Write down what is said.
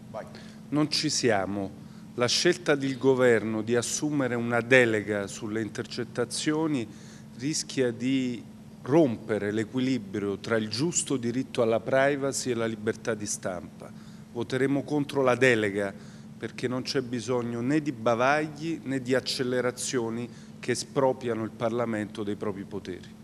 Non ci siamo. La scelta del governo di assumere una delega sulle intercettazioni rischia di rompere l'equilibrio tra il giusto diritto alla privacy e la libertà di stampa. Voteremo contro la delega perché non c'è bisogno né di bavagli né di accelerazioni che espropriano il Parlamento dei propri poteri.